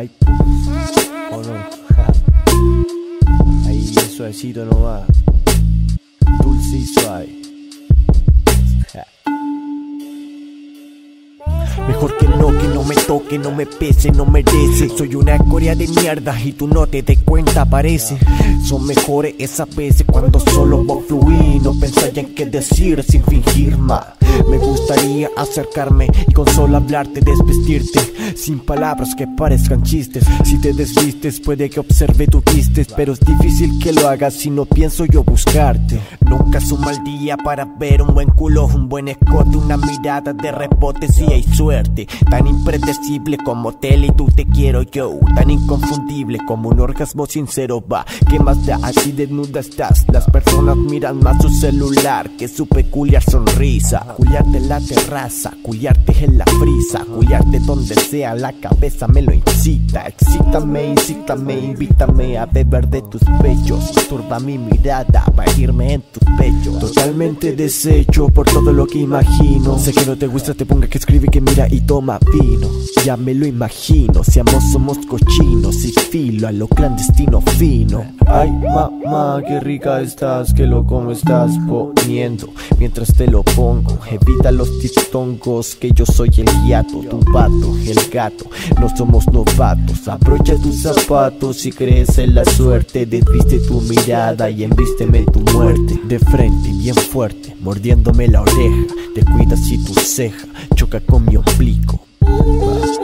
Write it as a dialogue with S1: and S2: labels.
S1: Ay, o no, ahí suavecito no va, dulce y suave. Mejor que no me toque, no me pese, no merece. Soy una escoria de mierda y tú no te des cuenta, parece. Son mejores esas veces cuando solo vos fluís. No pensáis en qué decir sin fingir más. Me gustaría acercarme y con solo hablarte desvestirte, sin palabras que parezcan chistes. Si te desvistes puede que observe tu quistes, pero es difícil que lo hagas si no pienso yo buscarte. Nunca es un mal día para ver un buen culo, un buen escote, una mirada de rebote si hay suerte. Tan impredecible como tele y tú te quiero yo, tan inconfundible como un orgasmo sincero va. ¿Qué más da? Así desnuda estás. Las personas miran más su celular que su peculiar sonrisa. Culiarte en la terraza, culiarte en la frisa, culiarte donde sea, la cabeza me lo incita. Excítame, incítame, invítame a beber de tus pechos. Turba mi mirada para irme en tus pechos. Totalmente deshecho por todo lo que imagino. Sé que no te gusta, te ponga que escribe, que mira y toma vino. Ya me lo imagino, si ambos somos cochinos y filo a lo clandestino fino. Ay mamá, qué rica estás, qué loco me estás poniendo mientras te lo pongo. Evita los tistongos, que yo soy el hiato, tu vato, el gato, no somos novatos. Abrocha tus zapatos y crees en la suerte. Desviste tu mirada y envísteme tu muerte. De frente, bien fuerte, mordiéndome la oreja. Te cuidas si tu ceja choca con mi ombligo.